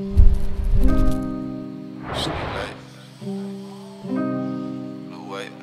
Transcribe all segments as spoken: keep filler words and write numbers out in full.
Lil Wayne,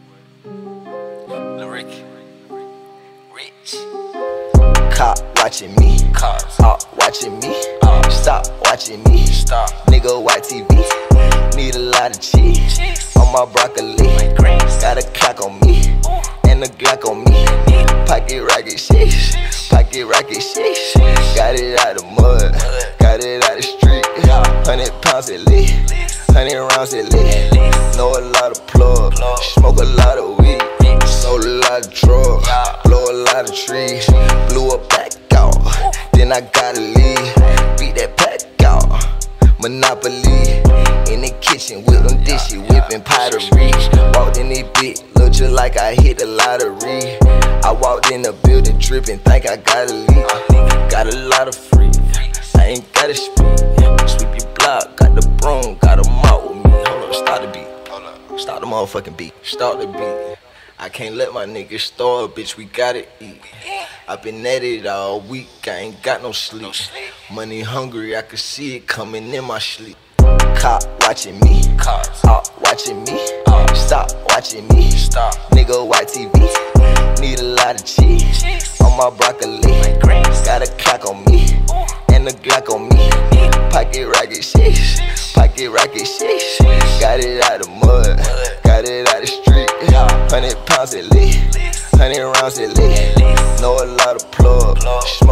Lil Ricky, Rich. Cop watching me, Cars, op watching me, uh, stop watching me, stop, nigga white T V, need a lot of cheese, cheese, on my broccoli, my greens, got a clock on me, ooh, and a Glock on me, pocket rocket sheesh, pocket rocket sheesh, got it out the mud, got it out the street, hundred pounds at least, hundred rounds at least, know a lot of plug, smoke a lot of weed, sold a lot of drugs, blow a lot of trees, blew a back out, then I gotta leave, beat that pack out, Monopoly, in the kitchen with them dishes, whipping pottery, walked in this bitch, look just like I hit the lottery, I walked in the building dripping, think I gotta leave, got a lot of free, I ain't gotta speak, sweep your block, got the broom, got a mop with me, hold up, start the beat, hold up, start the motherfucking beat, start the beat. I can't let my niggas starve, bitch, we gotta eat. I been at it all week, I ain't got no sleep. Money hungry, I can see it coming in my sleep. Cop watching me, Cars, op watching me, uh, stop watching me, stop, nigga white T V, need a lot of cheese, cheese, on my broccoli, my greens, got a clock on me, ooh, and a Glock on me, pocket rocket sheesh, pocket rocket sheesh, got it out the mud, got it out the street, hundred pounds at least, hundred rounds at least, know a lot of plug,